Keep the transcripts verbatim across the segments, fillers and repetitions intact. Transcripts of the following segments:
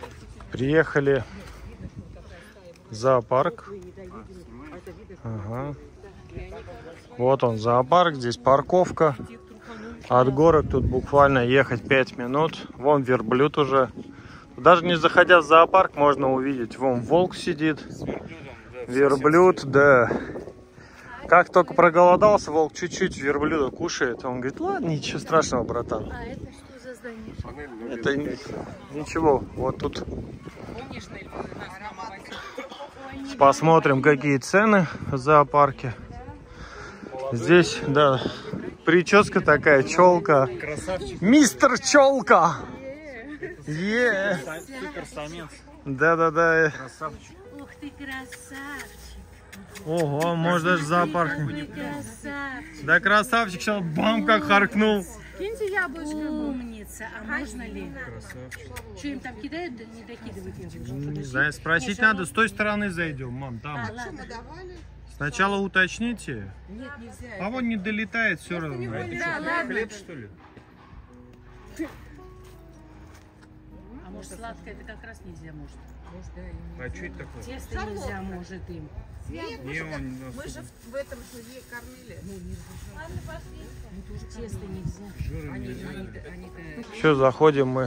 Приехали в зоопарк. Ага. Вот он, зоопарк. Здесь парковка. От горок тут буквально ехать пять минут. Вон верблюд уже. Даже не заходя в зоопарк, можно увидеть. Вон волк сидит. Верблюд, да. Как только проголодался, волк чуть-чуть верблюда кушает. Он говорит, ладно, ничего страшного, братан. А это что за здание? Это ничего. Вот тут посмотрим, какие цены в зоопарке. Здесь, да, прическа такая, челка. Мистер Челка! Е! Да-да-да. Красавчик. Ух ты, красавчик. Ого, может даже в зоопарк. Да красавчик, сейчас бам, как харкнул. Киньте яблочко. Умница. А можно ли? Что им там кидают, да не докидывают? Не знаю, спросить надо. С той стороны зайдем, мам, там. А, ладно. Сначала уточните. Нет, нельзя. А вот не долетает все равно. Да, ладно. Хлеб, что ли? А может сладкое это как раз нельзя, может? Может, да, и А что это такое? Тесто нельзя, может им. Нет, Не, он... мы же в, в этом же ей кормили. Тесто нельзя. Они, они, они, Еще заходим мы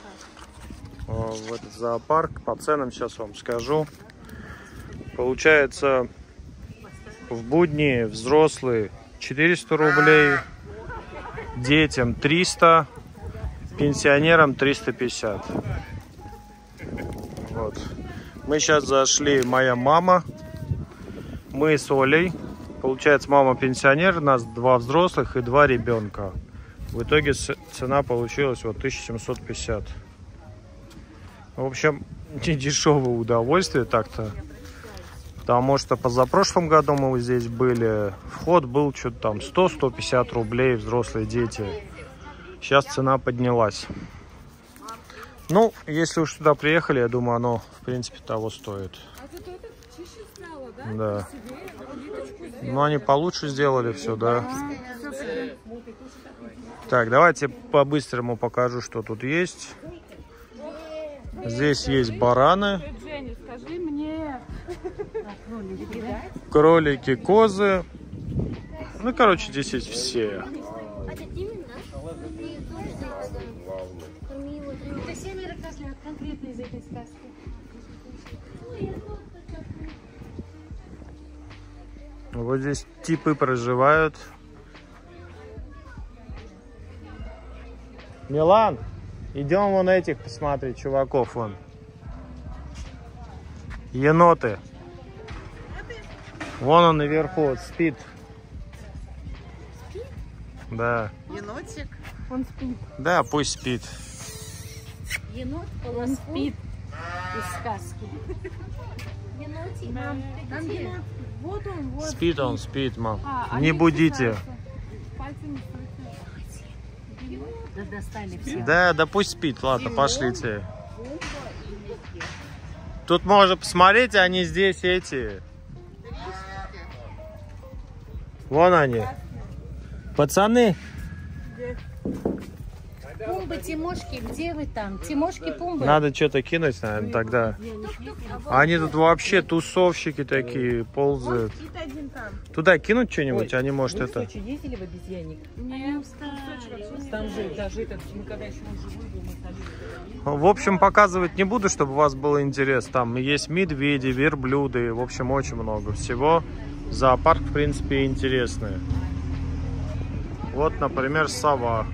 в этот зоопарк. По ценам сейчас вам скажу. Получается, в будни взрослые четыреста рублей, детям триста, пенсионерам триста пятьдесят. Вот. Мы сейчас зашли, моя мама, мы с Олей. Получается, мама пенсионер, у нас два взрослых и два ребенка. В итоге цена получилась вот тысяча семьсот пятьдесят. В общем, не дешевое удовольствие так-то. Потому что позапрошлом году мы здесь были, вход был что-то там сто — сто пятьдесят рублей, взрослые дети. Сейчас цена поднялась. Ну, если уж сюда приехали, я думаю, оно, в принципе, того стоит. Да. Ну, они получше сделали все, да. Так, давайте по-быстрому покажу, что тут есть. Здесь есть бараны. Скажи мне. Кролики, козы. Ну, короче, здесь есть все. Это семеро козлят конкретно из этой сказки. Вот здесь типы проживают. Милан, идем вон этих посмотреть, чуваков вон. Еноты. Вон он наверху, вот, спит. Спит? Да. енотик. Он спит. Да, пусть спит. Енот полоску спит из сказки. Енотик. Мам, Там енот. Вот он, вот. Спит он, спит, мам. А, Не они будите. кусаются. Пальцами ссутся. Да достали все. Да, да пусть спит. Ладно, пошлите. Тут можно посмотреть, они здесь эти. Вон они. Пацаны. Пумбы, Тимошки, где вы там? Тимошки, Пумбы. Надо что-то кинуть, наверное, тогда. Они тут вообще тусовщики такие, ползают. Один там. Туда кинуть что-нибудь, они, может, это... ездили в обезьянник? Не Там же даже этот, мы когда еще он живой был, мы там... В общем, показывать не буду, чтобы у вас был интерес. Там есть медведи, верблюды, в общем, очень много всего. Зоопарк, в принципе, интересный. Вот, например, сова.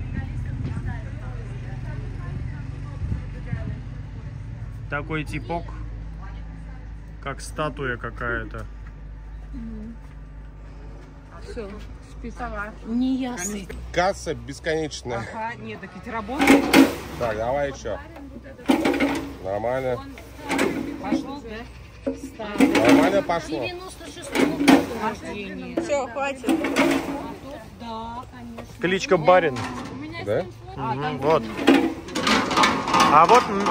Такой типок, как статуя какая-то. Все, списала. Не ясно. Касса бесконечная. Ага, нет, так ведь работает. Так, давай еще. Нормально. Пошел, да? Нормально пошло. девяносто шестого года рождения. Все, хватит. Да, конечно. Кличка Барин. Да? Мгм, вот. А вот... м,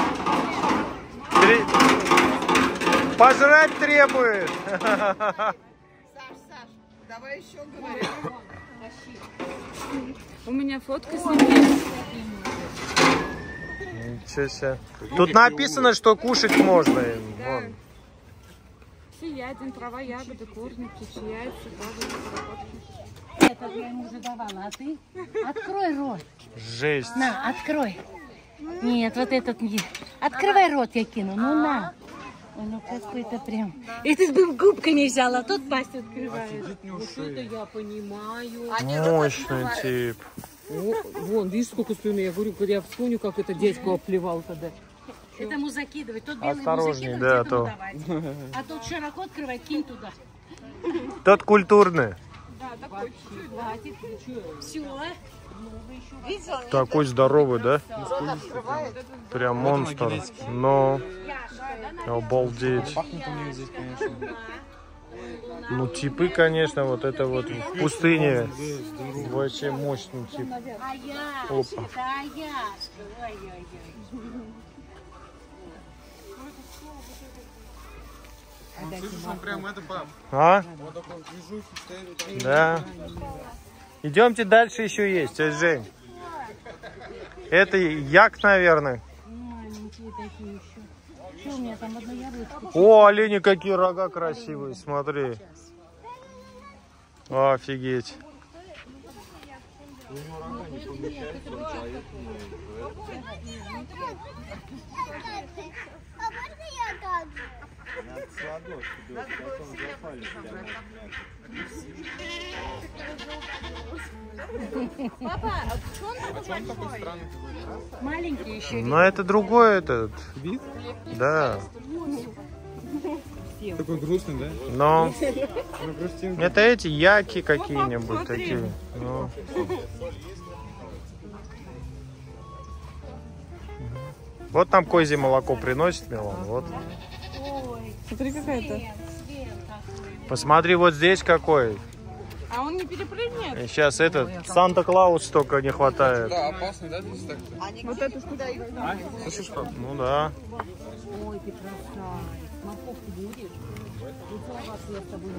три- Пожрать требует. Саш, Саш, давай еще говорим. У меня фотка с ним есть. Ничего себе. Тут написано, что кушать можно. Да. Сыятин, трава, ягоды, корни, птичьи яйца, падают, куропатки. Это я ему уже давала, а ты? Открой рот. Жесть. На, открой. Нет, вот этот не. Открывай рот, я кину. Ну на. Ой, ну какой-то прям. Это бы губками взяла, а тут пасть открывает. Вот это я понимаю. Мощный тип. О, вон, видишь, сколько слюны. Я говорю, когда я вспомню, как это дядьку оплевал тогда. Этому закидывать. Тот белый ему Осторожней, закидывать, да, этому то. давать. А тот широко открывай, кинь туда. Тот культурный. Хватит. Все. Такой здоровый, да? Прям монстр. Но обалдеть. Ну, типы, конечно, вот это вот в пустыне. Вообще мощный тип. Опа. А? Да. Идемте дальше, еще есть, тетя Жень. Это як, наверное. Маленькие такие еще. Что у меня там одно яблочко? О, олени, какие рога красивые, смотри. Офигеть. Маленькие еще. Но это другой этот вид. Да. Такой грустный, да? Но это эти яки какие-нибудь такие. Ну. Вот там козье молоко приносит, Милан. Вот. Смотри, какая-то. Посмотри, вот здесь какой. А он не перепрыгнет? Сейчас этот Санта-Клаус только не хватает. Да, опасно, да, здесь так? Вот эту штуку. Слышишь, что? Ну да. Ой, ты красавец. Морковку будешь? Целоваться я с тобой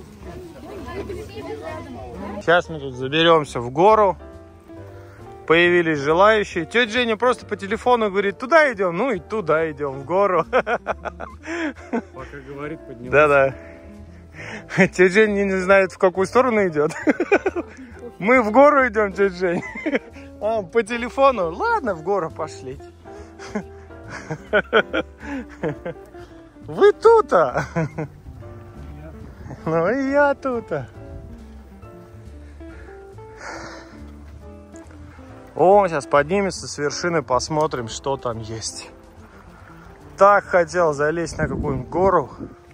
не буду. Сейчас мы тут заберемся в гору. Появились желающие. Тетя Женя просто по телефону говорит, туда идем. Ну и туда идем, в гору. Пока говорит, поднимайся. Да-да. Тетя Женя не знает, в какую сторону идет. Мы в гору идем, тетя Жень. А, по телефону. Ладно, в гору пошли. Вы тут-то. Ну и я тут-то. О, сейчас поднимемся с вершины, посмотрим, что там есть. Так хотел залезть на какую-нибудь гору.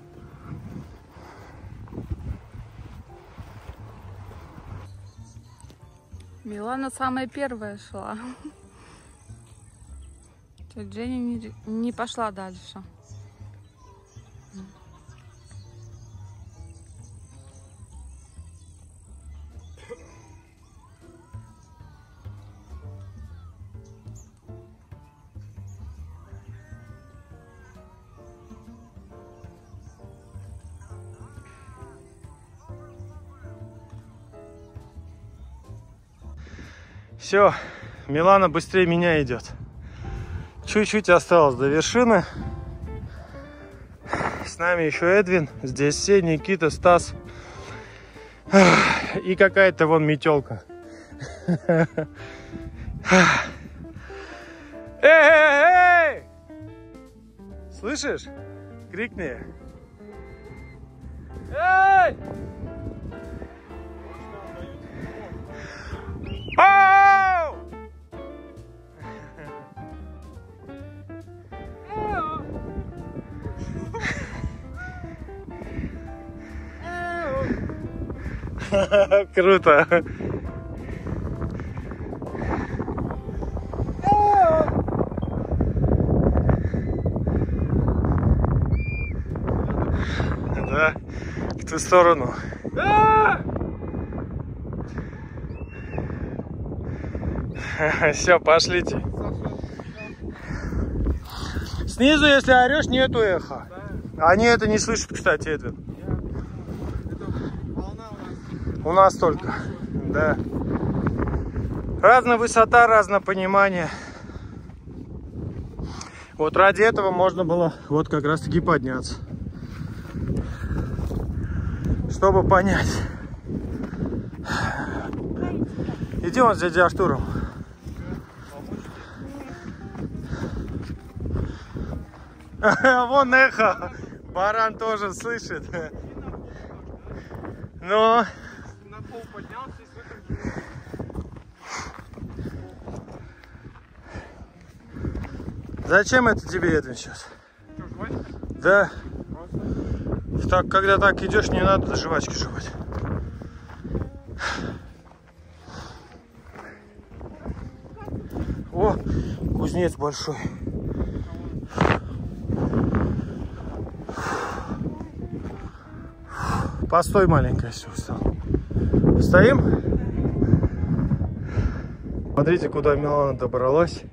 Милана самая первая шла. Тетя Женя не, не пошла дальше. Все, Милана быстрее меня идет. Чуть-чуть осталось до вершины. С нами еще Эдвин. Здесь все, Никита, Стас. И какая-то вон метелка. Эй-эй-эй! Слышишь? Крикни. Эй! Ау! Круто. Да, в ту сторону. Все, пошлите. Снизу, если орешь, нету эха. Они это не слышат, кстати, Эдвин. У нас только. Да. Разная высота, разное понимание. Вот ради этого можно было вот как раз таки подняться. Чтобы понять. Иди вон с дядей Артуром. Вон эхо. Баран тоже слышит. Но... Зачем это тебе, Эдвин, сейчас? Да. Так, когда так идешь, не надо до жвачки жевать. О, кузнец большой. Постой, маленькая, все, устал. Стоим? Смотрите, куда Милана добралась.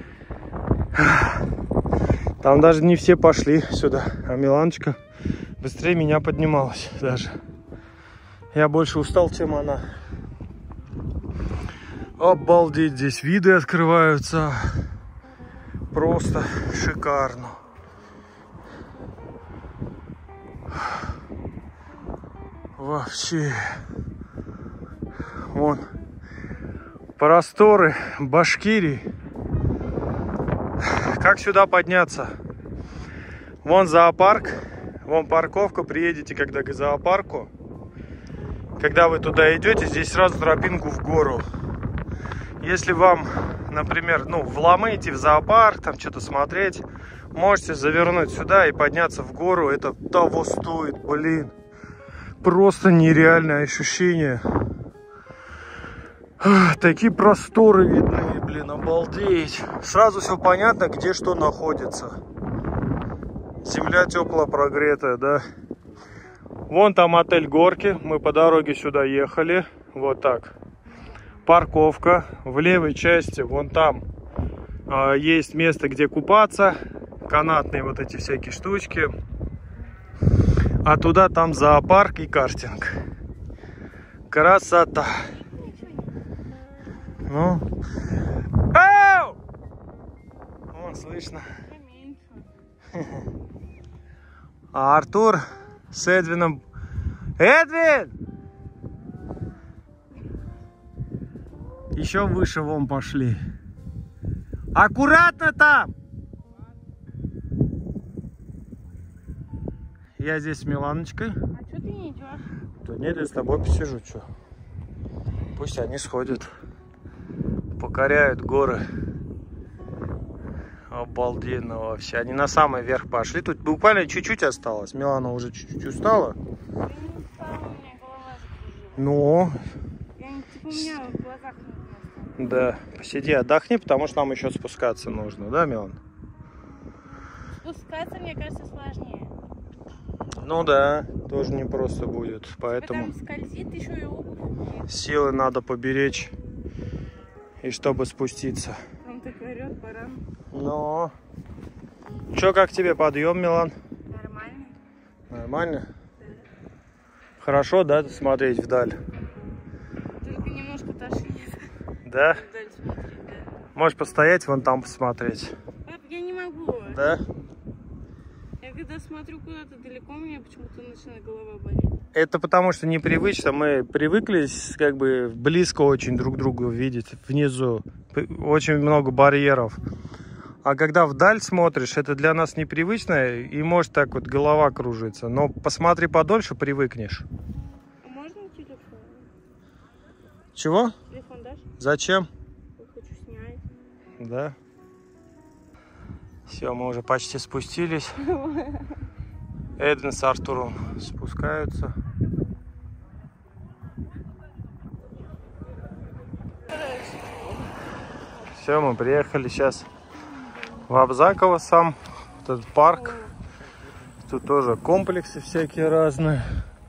Там даже не все пошли сюда, а Миланочка быстрее меня поднималась даже. Я больше устал, чем она. Обалдеть, здесь виды открываются. Просто шикарно. Вообще. Вон. Просторы Башкирии. Как сюда подняться? Вон зоопарк. Вон парковка. Приедете когда к зоопарку. Когда вы туда идете, здесь сразу тропинку в гору. Если вам, например, ну, вломаете в зоопарк, там что-то смотреть, можете завернуть сюда и подняться в гору. Это того стоит, блин. Просто нереальное ощущение. Такие просторы видны, блин, обалдеть. Сразу все понятно, где что находится. Земля теплая, прогретая, да. Вон там отель Горки. Мы по дороге сюда ехали. Вот так. Парковка. В левой части, вон там, э, есть место, где купаться. Канатные вот эти всякие штучки. А туда там зоопарк и картинг. Красота. Ну. Ау! Вон слышно. А Артур с Эдвином. Эдвин! Еще выше вон пошли. Аккуратно там! Я здесь с Миланочкой. А что ты не идешь? Да нет, я с тобой посижу, что. Пусть они сходят. Покоряют горы. Обалденно вообще. Они на самый верх пошли. Тут буквально чуть-чуть осталось. Милана уже чуть-чуть устала. Я не устала, у меня голова закружила. Ну. Я не, типа, у меня в глазах не было. Да. Посиди, отдохни, потому что нам еще спускаться нужно. Да, Милан? Спускаться, мне кажется, сложнее. Ну да, тоже непросто будет. Поэтому Там скользит еще и обувь. силы надо поберечь. И чтобы спуститься. Там так орет баран. Ну. Че, как тебе подъем, Милан? Нормально. Нормально? Да. Хорошо, да, смотреть вдаль? Только немножко тошнит. Да? Вдаль смотреть, да. Можешь постоять, вон там посмотреть. Пап, я не могу. Да? Я когда смотрю куда-то далеко, у меня почему-то начинает голова болеть. Это потому что непривычно. Мы привыкли как бы близко очень друг друга видеть. Внизу очень много барьеров. А когда вдаль смотришь, это для нас непривычно. И может так вот голова кружится. Но посмотри подольше, привыкнешь. А можно телефон? Чего? Телефон дашь? Зачем? Я хочу снять. Да. Все, мы уже почти спустились. Эдвин с Артуром спускаются. Все, мы приехали сейчас в Абзаково сам. Этот парк. Тут тоже комплексы всякие разные.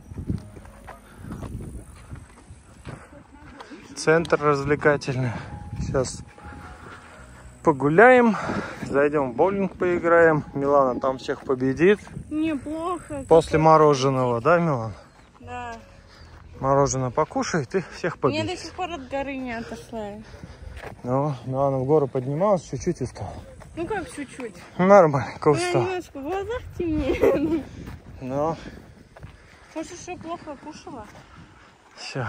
Центр развлекательный. Сейчас погуляем, зайдем в боулинг, поиграем. Милана там всех победит. Мне плохо. После мороженого, да, Милан? Да. Мороженое покушай, ты всех Мне до победишь. сих пор от горы не отошла. Ну, Милана в гору поднималась, чуть-чуть устала. Ну как чуть-чуть? Нормально, У меня устал. немножко в глазах темнее. Ну, Может, еще плохо кушала? все.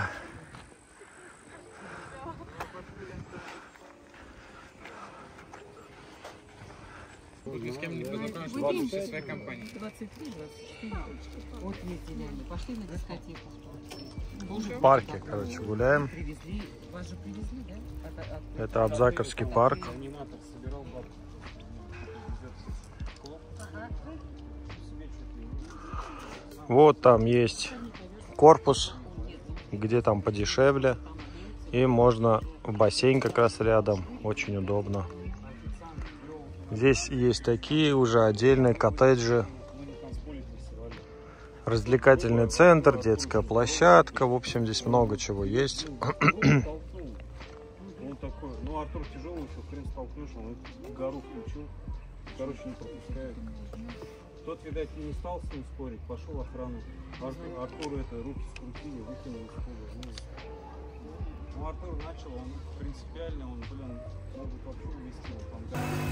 Ни с кем не познакомишься, ладно, со своей компанией. двадцать три двадцать четыре. Вот ездили они. Пошли на дискотеку. В парке, короче, гуляем. Привезли. Вас же привезли, да? От- от- Это Абзаковский парк. Аниматор собирал бабки. Вот там есть корпус, где там подешевле. И можно в бассейн как раз рядом. Очень удобно. Здесь есть такие уже отдельные коттеджи. Развлекательный центр, детская площадка. В общем, здесь много чего есть. Он такой, ну Артур тяжелый еще, хрен столкнешь, он эту гору включил, короче, не пропускает. Тот, видать, не стал с ним спорить, пошел охрану. Артур, Артуру это руки скрутили, выкинули из пола. Ну, Артур начал, он принципиально, он, блин, могут вообще увезти его там.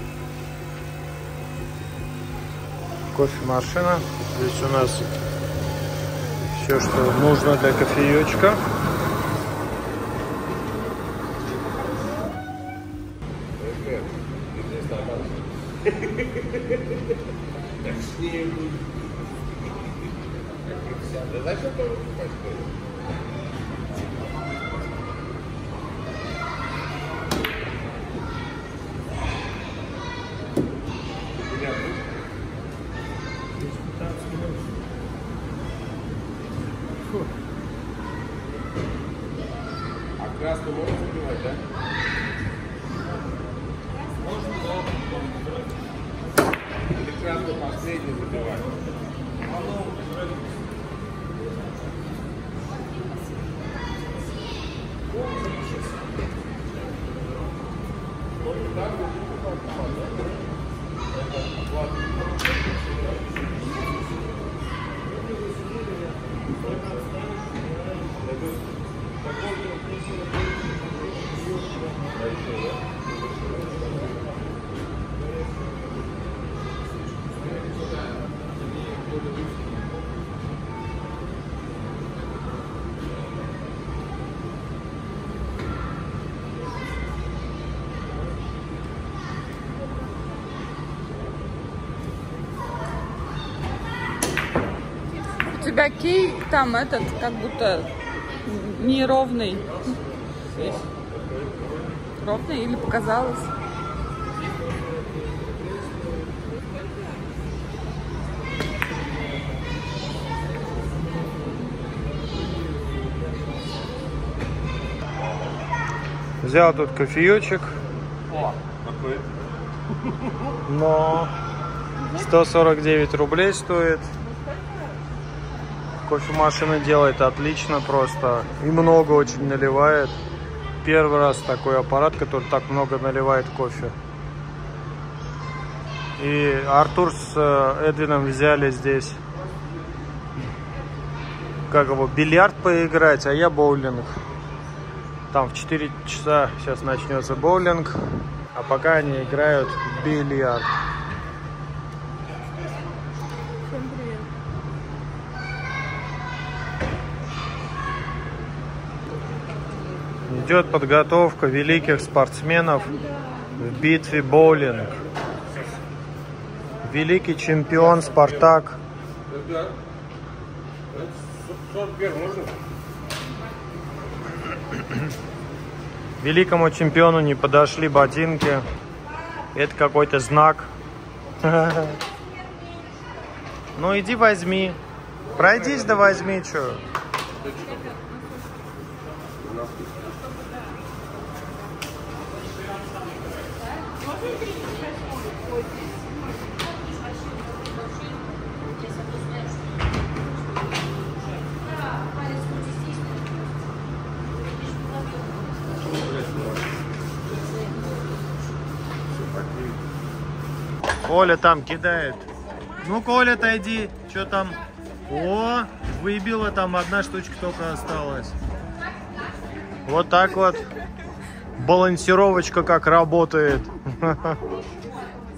Кофемашина. Здесь у нас все, что нужно для кофеечка. А красный можно забивать, да? Или красный последний забивать? У тебя кей там этот, как будто неровный. Здесь. Ровный или показалось? Взял тут кофеечек. О, какой? Но сто сорок девять рублей стоит. Кофемашина делает отлично просто. И много очень наливает. Первый раз такой аппарат, который так много наливает кофе. И Артур с Эдвином взяли здесь, как его, бильярд поиграть, а я боулинг. Там в четыре часа сейчас начнется боулинг, а пока они играют в бильярд. Всем привет. Идет подготовка великих спортсменов в битве боулинг. Великий чемпион Спартак. Великому чемпиону не подошли ботинки. Это какой-то знак. Ну иди возьми. Пройдись да возьми, что. Оля там кидает. Ну-ка, Оля, отойди. Что там? О, выбила, там одна штучка только осталась. Вот так вот. Балансировочка как работает.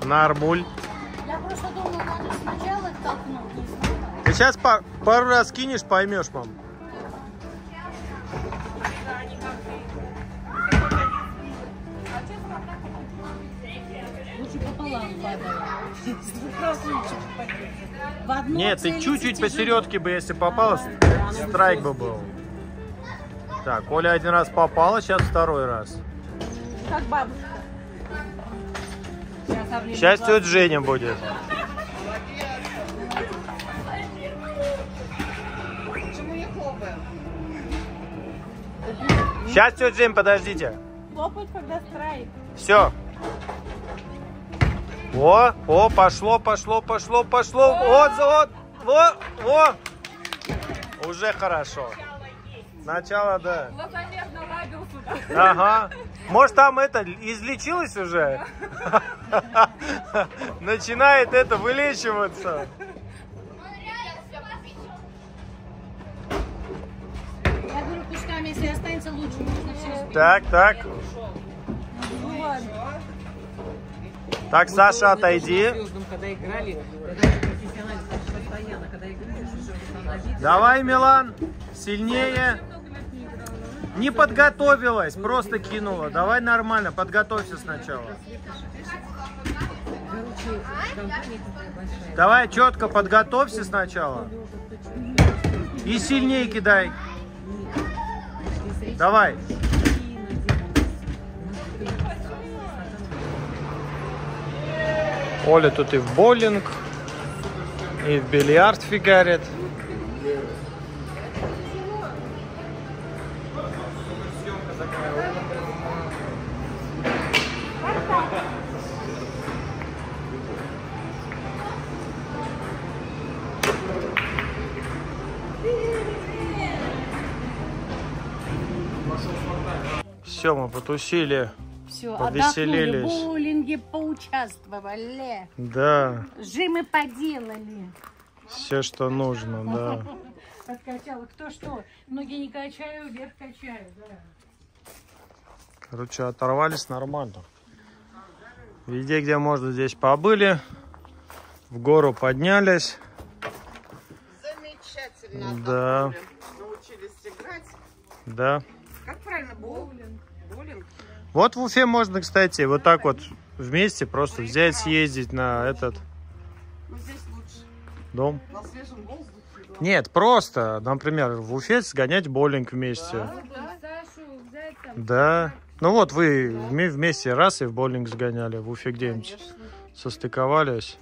Нормуль. Я просто думала, надо сначала толкнуть. не знаю. Ты сейчас по пару раз кинешь, поймешь, мам. Лучше пополам падала. В одну Нет, ты целиться чуть-чуть тяжело. посередке бы, если попала, страйк бы был. Так, Оля один раз попала, сейчас второй раз. Как бабушка. Сейчас тетя Женя будет. Почему не хлопаем? Сейчас тетя Жень, подождите. Хлопают, когда страйк. Все. О, о, пошло, пошло, пошло, пошло. Вот, вот, вот, вот. Уже хорошо. Сначала, да. Ага. Может, там это излечилось уже? Начинает это вылечиваться. Я говорю, кусками, если останется, лучше. Можно все сбить. Так, так. Так, Саша, отойди. Когда играли, когда профессионально, постоянно, когда играешь, уже на битве. Давай, Милан, сильнее. Не подготовилась, просто кинула. Давай нормально, подготовься сначала. Короче, компания такая большая. Давай четко подготовься сначала. И сильнее кидай. Давай. Оля тут и в боулинг, и в бильярд фигарит. Все, мы потусили. Все, Повеселились. отдохнули, в боулинге поучаствовали, Да, жимы поделали. все, что нужно, да. Подкачала. Кто что? Ноги не качаю, вверх качаю. Да. Короче, оторвались нормально. Везде, где можно, здесь побыли. В гору поднялись. Замечательно. Да. отдохнули. Научились играть. Да. Как правильно? Боулинг. Боулинг. Вот в Уфе можно, кстати, вот так вот вместе просто взять, съездить на этот Ну, здесь лучше. дом. На свежем воздухе. да. Нет, просто, например, в Уфе сгонять в боулинг вместе. Да. Ну вот вы вме- вместе раз и в боулинг сгоняли. В Уфе где-нибудь состыковались.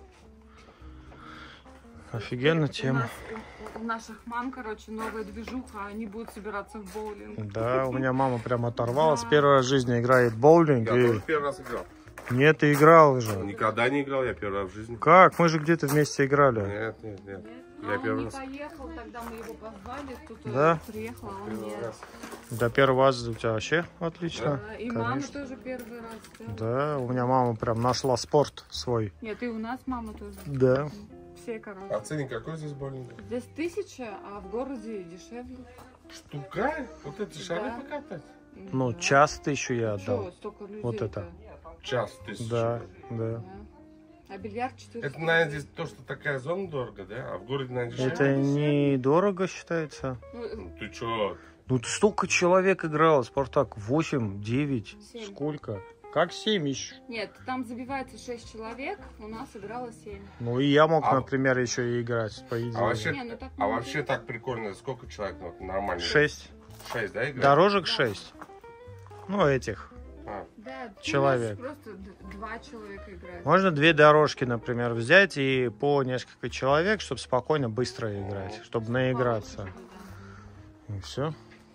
Офигенно тема. У наших мам, короче, новая движуха, они будут собираться в боулинг. Да, у меня мама прям оторвалась. Первый раз в жизни играет в боулинг. Я И... тоже первый раз играл. Нет, ты играл уже. Никогда не играл, я первый раз в жизни. Как? Мы же где-то вместе играли. Нет, нет, нет. А Я он первый не раз. поехал, тогда мы его позвали, тут Да? он приехал, а он Первый нет. раз. Да, первый раз у тебя вообще отлично. Да, И мама Конечно. тоже первый раз. Да. Да, у меня мама прям нашла спорт свой. Нет, и у нас мама тоже. Да. Все, короче. А ценник какой здесь боулинг? Здесь тысяча, а в городе дешевле. Штука? Вот эти шары Да. покатать? Ну, час тысячу я Чё, отдал. столько людей. Вот это. Час тысячи. Да, да. Да. А бильярд четыреста. Это, наверное, здесь то, что такая зона дорого, да? А в городе, наверное, дешевле? Это недорого считается. Ну, Ты чё? Ну, ты столько человек играло, Спартак. восемь, девять. Семь. Сколько? Как семь еще? нет, там забивается шесть человек, у нас играло семь. Ну, и я мог, А- например, еще и играть, по идее. А вообще, Не, ну так а много. вообще так прикольно. Сколько человек ну, вот нормально? Шесть. Шесть, да, играет? Дорожек шесть. Ну, этих. А, Да, ты человек. можешь просто д- два человека играть. Можно две дорожки, например, взять и по несколько человек, чтобы спокойно, быстро играть, чтобы наиграться. И все.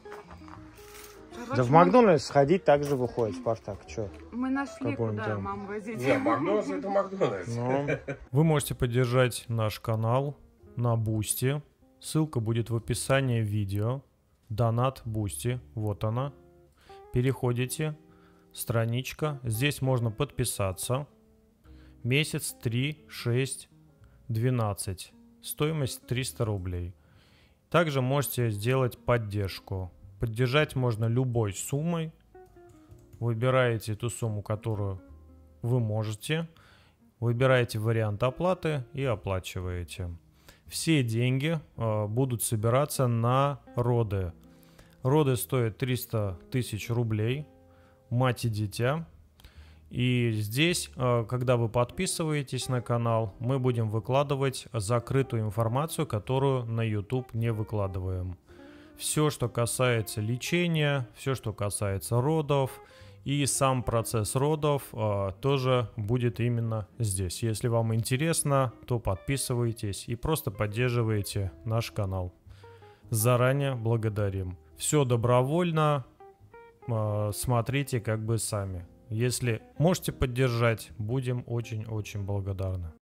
Да в Макдональдс сходить также выходит, Спартак. Че? Мы нашли, Какой он куда там? маму возить. не, Макдональдс это Макдональдс. Ну. Вы можете поддержать наш канал на Бусти. Ссылка будет в описании видео. Донат Бусти. Вот она. Переходите. Страничка. Здесь можно подписаться. Месяц, три, шесть, двенадцать. Стоимость триста рублей. Также можете сделать поддержку. Поддержать можно любой суммой. Выбираете ту сумму, которую вы можете. Выбираете вариант оплаты и оплачиваете. Все деньги э, будут собираться на роды. Роды стоят триста тысяч рублей, мать и дитя. И здесь, э, когда вы подписываетесь на канал, мы будем выкладывать закрытую информацию, которую на YouTube не выкладываем. Все, что касается лечения, все, что касается родов, и сам процесс родов э, тоже будет именно здесь. Если вам интересно, то подписывайтесь и просто поддерживайте наш канал. Заранее благодарим. Все добровольно, э, смотрите как бы сами. Если можете поддержать, будем очень-очень благодарны.